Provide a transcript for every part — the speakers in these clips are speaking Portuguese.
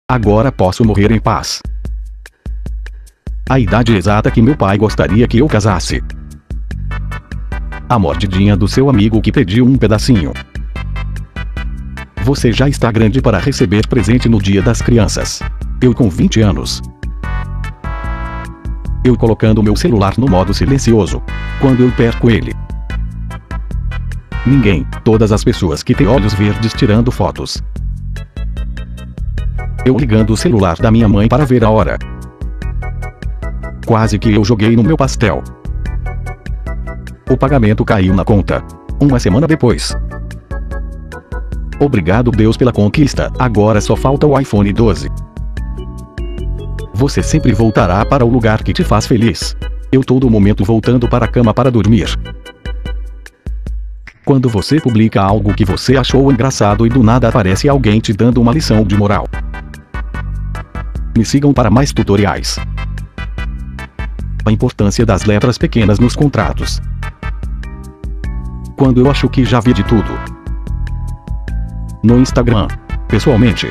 Agora posso morrer em paz. A idade exata que meu pai gostaria que eu casasse. A mordidinha do seu amigo que pediu um pedacinho. Você já está grande para receber presente no Dia das Crianças. Eu com 20 anos. Eu colocando meu celular no modo silencioso. Quando eu perco ele. Ninguém, todas as pessoas que têm olhos verdes tirando fotos. Eu ligando o celular da minha mãe para ver a hora. Quase que eu joguei no meu pastel. O pagamento caiu na conta. Uma semana depois. Obrigado Deus pela conquista, agora só falta o iPhone 12. Você sempre voltará para o lugar que te faz feliz. Eu todo momento voltando para a cama para dormir. Quando você publica algo que você achou engraçado e do nada aparece alguém te dando uma lição de moral. Me sigam para mais tutoriais. A importância das letras pequenas nos contratos. Quando eu acho que já vi de tudo. No Instagram, pessoalmente.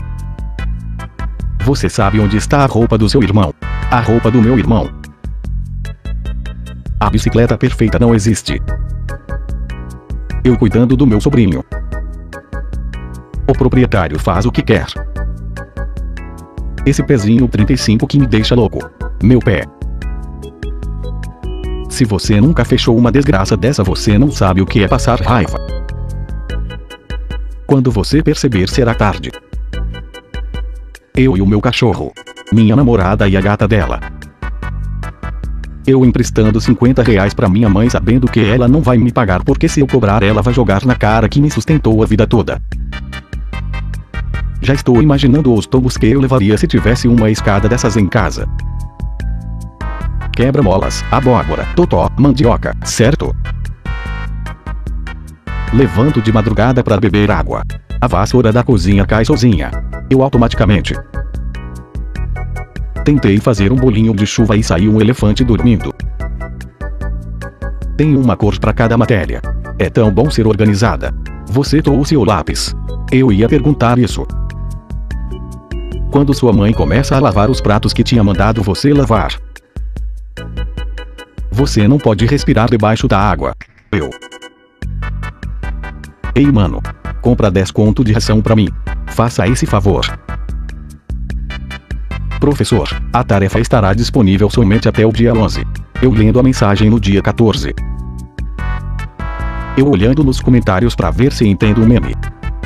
Você sabe onde está a roupa do seu irmão? A roupa do meu irmão. A bicicleta perfeita não existe. Eu cuidando do meu sobrinho. O proprietário faz o que quer. Esse pezinho 35 que me deixa louco. Meu pé. Se você nunca fechou uma desgraça dessa, você não sabe o que é passar raiva. Quando você perceber, será tarde. Eu e o meu cachorro. Minha namorada e a gata dela. Eu emprestando R$ 50 pra minha mãe sabendo que ela não vai me pagar porque se eu cobrar ela vai jogar na cara que me sustentou a vida toda. Já estou imaginando os tombos que eu levaria se tivesse uma escada dessas em casa. Quebra-molas, abóbora, totó, mandioca, certo? Levanto de madrugada para beber água. A vassoura da cozinha cai sozinha. Eu automaticamente. Tentei fazer um bolinho de chuva e saiu um elefante dormindo. Tenho uma cor para cada matéria. É tão bom ser organizada. Você trouxe o lápis? Eu ia perguntar isso. Quando sua mãe começa a lavar os pratos que tinha mandado você lavar. Você não pode respirar debaixo da água. Eu. Ei mano. Compra 10 conto de ração pra mim. Faça esse favor. Professor, a tarefa estará disponível somente até o dia 11. Eu lendo a mensagem no dia 14. Eu olhando nos comentários pra ver se entendo o meme.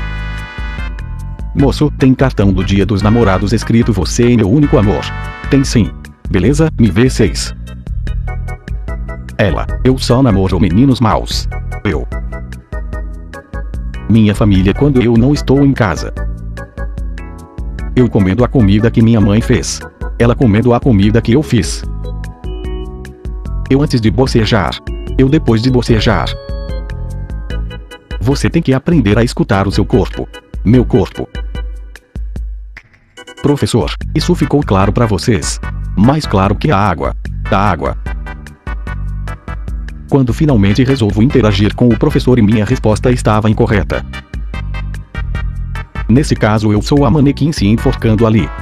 Moço, tem cartão do Dia dos Namorados escrito você é meu único amor. Tem sim. Beleza, me vê 6. Ela, eu só namoro meninos maus. Eu. Minha família quando eu não estou em casa. Eu comendo a comida que minha mãe fez. Ela comendo a comida que eu fiz. Eu antes de bocejar. Eu depois de bocejar. Você tem que aprender a escutar o seu corpo. Meu corpo. Professor, isso ficou claro para vocês? Mais claro que a água. Da água. Quando finalmente resolvo interagir com o professor e minha resposta estava incorreta. Nesse caso eu sou a manequim se enforcando ali.